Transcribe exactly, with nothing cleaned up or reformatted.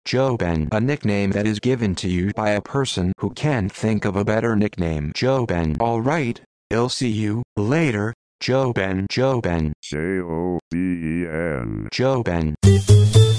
Joben, a nickname that is given to you by a person who can't think of a better nickname. Joben. Alright, I'll see you later, Joben. Joben. J O B E N. Joben.